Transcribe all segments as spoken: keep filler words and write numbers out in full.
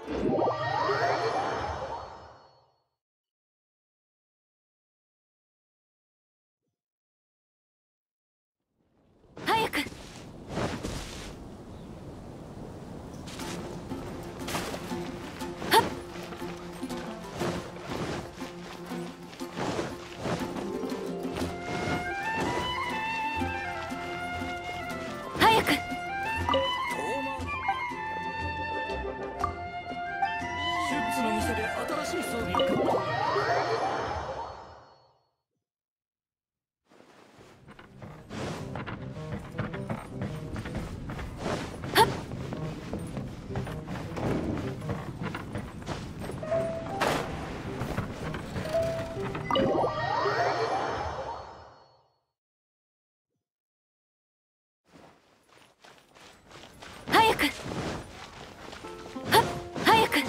早く。はっ。早く。 シュッツの店で新しい装備を買った。 早く。はっ。早く。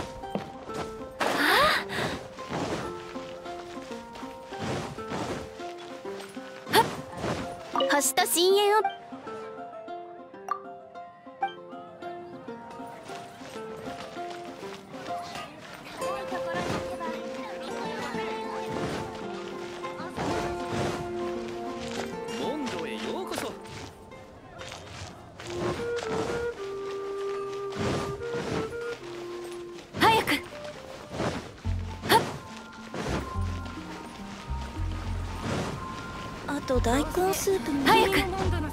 星と深淵を。 モンドへようこそ。 早く。はっ。あと大根スープも。早く。